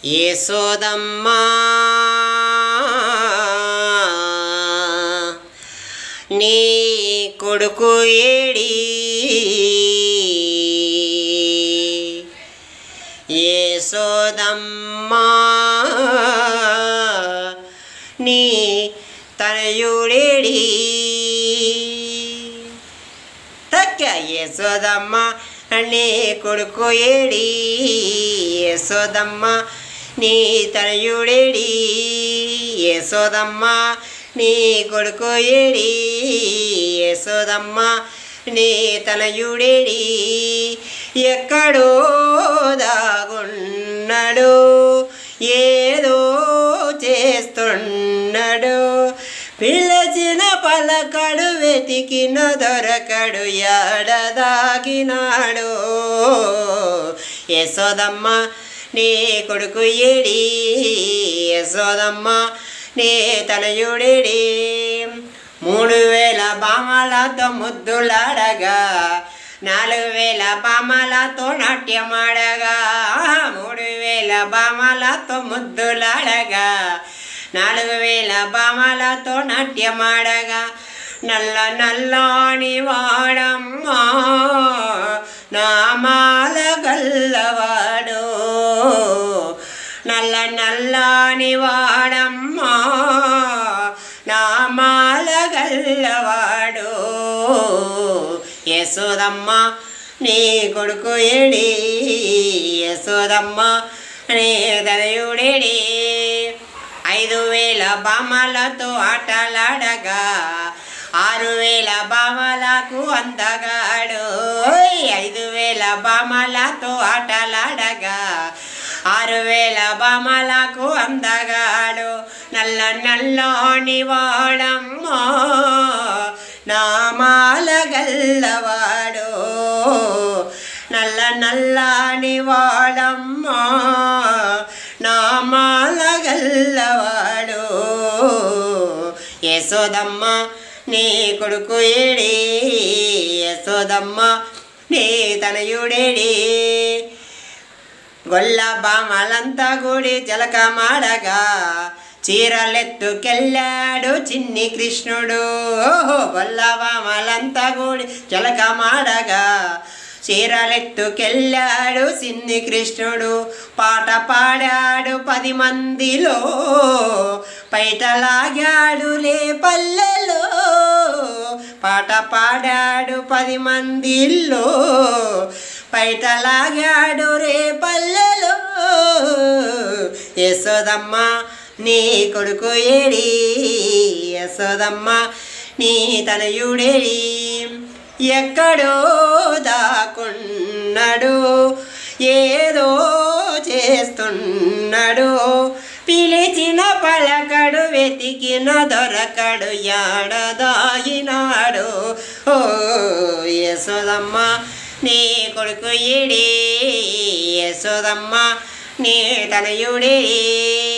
యశోదమ్మ నీ కొడుకు ఏడి యశోదమ్మ నీ తనయుడేడి తక్క యశోదమ్మ నీ కొడుకు ఏడి యశోదమ్మ నీ తనయుడేడి యశోదమ్మ నీ కొడుకు ఏడి యశోదమ్మ నీ తనయుడేడి ఎక్కడో దాగున్నాడు ఏదో చేస్తున్నాడు పిలిచిన పలకడు వెతికిన దొరకడు ఎడదాగినాడు యశోదమ్మ నీ కొడుకు ఏడి యశోదమ్మ నీ తనయుడేడి 3000 బామలతో ముద్దులాడగా 4000 బామలతో నాట్యమాడగా 3000 బామలతో ముద్దులాడగా 4000 బామలతో నాట్యమాడగా నల్ల నల్లాని వాడమ్మా నామాల గల్లవాడు నల్ల నల్లాని వాడమ్మా నామాల గల్లవాడు యశోదమ్మ నీ కొడుకు ఏడి యశోదమ్మ నీ తనయుడేడి 5000 బామలతో ఆటలాడగా 6000 బామలకు అందగాడు 5000 బామలతో ఆటలాడగా 6000 బామలకు అందగాడు నల్ల నల్లని వాడమ్మా నామాల గల్లవాడు నల్ల నల్లని వాడమ్మా నామాల గల్లవాడు యశోదమ్మ నీ కొడుకు ఏడి యశోదమ్మ నీ తనయుడేడి గొల్ల బామలంతా గుడి జలకమాడగా చీరలెత్తుకెళ్ళాడు చిన్ని కృష్ణుడు గొల్ల బామలంతా గుడి జలకమాడగా చీరలెత్తుకెళ్ళాడు చిన్ని కృష్ణుడు పాట పాడాడు 10 మందిలో పైటలాగాడులే పల్లెలో పాట పాడాడు 10 మందిలో పైటలాగాడు రే పల్లెలో యశోదమ్మ నీ కొడుకు ఏడి యశోదమ్మ నీ తనయుడేడి ఎక్కడో దాకున్నాడు ఏదో చేస్తున్నాడు పిలిచిన పలకడు వెతికిన దొరకడు ఎడదాగినాడు ఓ యశోదమ్మ నీ కొడుకు ఏడి యశోదమ్మ నీ తనయుడేడి